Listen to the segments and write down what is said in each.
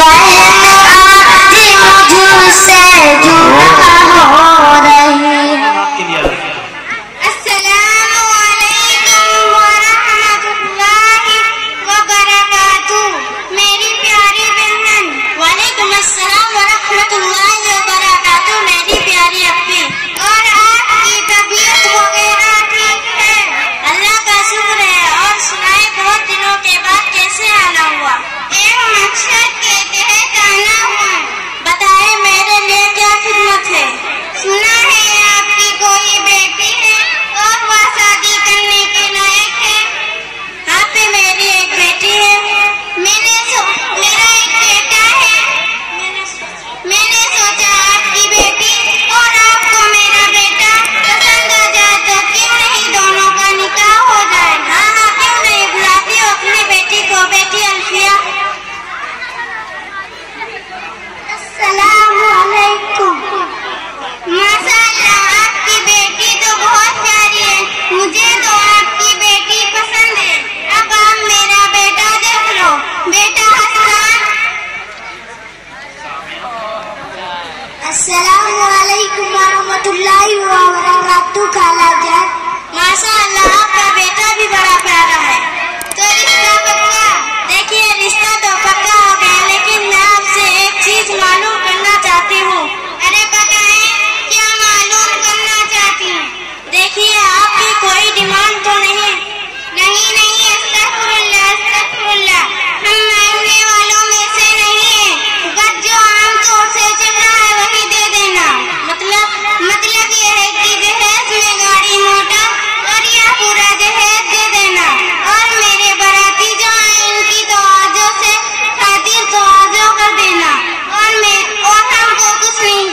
अस्सलामुअलैकुम वरहमतुल्लाहि वबरकातुहू। खालाजान माशाअल्लाह आपका बेटा भी बड़ा प्यारा है। तो रिश्ता पक्का? देखिए रिश्ता तो पक्का हो गया, लेकिन मैं आपसे एक चीज मालूम करना चाहती हूँ। अरे बताएं, क्या मालूम करना चाहती हूँ? देखिए आपकी कोई डिमांड तो नहीं? नहीं, अस्तगफिरुल्लाह अस्तगफिरुल्लाह, हम मांगने वालों में से नहीं है, बस जो आमतौर से चल रहा है वही दे देना। मतलब ये है कि दहेज में गाड़ी मोटर और यह पूरा दहेज दे देना, और मेरे बाराती जो आए उनकी तवाज़ो से खातिर तवाज़ो कर देना, और हमको कुछ नहीं।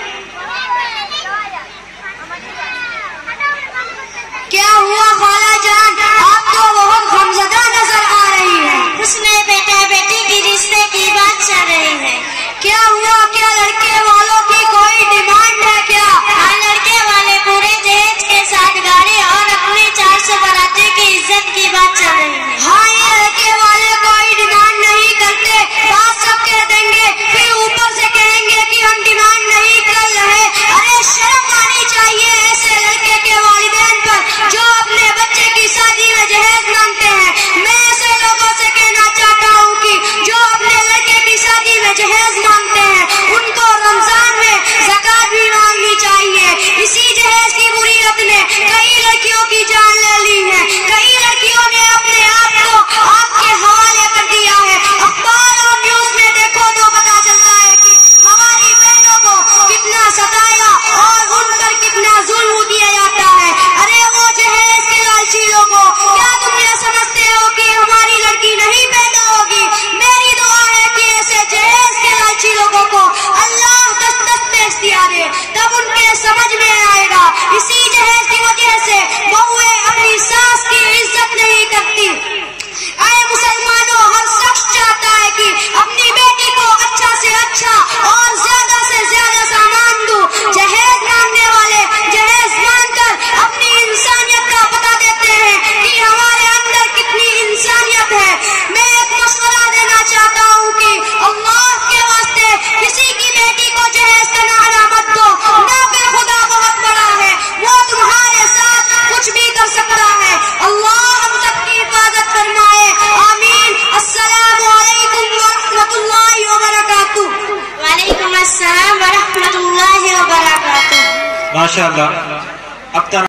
क्या हुआ खालाजान, आप तो बहुत गमज़दा नजर आ रही हैं। उसने बेटा बेटी की रिश्ते की बात चल रही है। क्या हुआ, क्या लड़के वालों की कोई डिमांड है क्या? हाँ, लड़के वाले पूरे दहेज के साथ गाड़ी और अपने 400 बाराती की इज्जत की बात चल रही है। हाँ, ये लड़के वाले कोई डिमांड नहीं करते, बात सब कह देंगे, फिर ऊपर से कहेंगे कि हम डिमांड नहीं कर रहे। अरे शर्म आनी चाहिए ऐसे लड़के के वालिदैन पर जो अपने बच्चे की शादी में दहेज मांगते हैं। मैं ऐसे लोगों से कहना चाहता हूँ कि जो अपने लड़के की शादी में दहेज मांगते हैं उनको रमजान में ज़कात भी मांगनी चाहिए। इसी दहेज की बुरीयत ने कई लड़कियों की जान ले ली है, कई लड़कियों ने अपने आप को आपके हवाले कर दिया है। अखबार और न्यूज में देखो तो पता चलता है कि हमारी बहनों को कितना सताया और उन पर कितना जुल्म किया जाता है। अरे वो दहेज के लालची लोगों, क्या तुम ये समझते हो कि हमारी लड़की नहीं पैदा होगी? मेरी दुआ है कि ऐसे दहेज के लालची लोगों को अल्लाह दस्त दिया दे, तब उनके समझ में आएगा। इसी दहेज की वजह से बहुएं अपनी सास की इज्जत नहीं करती। आए मुसलमानों, हर शख्स चाहता है कि अपनी बेटी को अच्छा से अच्छा और ज्यादा से ज्यादा सामान दूं। दहेज मांगने वाले दहेज मांगकर अपनी इंसानियत का पता देते हैं कि हमारे अंदर कितनी इंसानियत है। मैं एक मशवरा देना चाहता हूँ कि अल्लाह के वास्ते किसी की बेटी को दहेज का नारा मत दो। नाफे खुदा बहुत बड़ा है, वो तुम्हारे साथ कुछ भी कर सकता है। अल्लाह हम सबकी हिफाजत फरमाए, आमीन। अस्सलामु अलैकुम वरहमतुल्लाहि वबरकातुहू। वालेकुम अस्सलाम वरहमतुल्लाहि वबरकातुहू। माशाअल्लाह। अब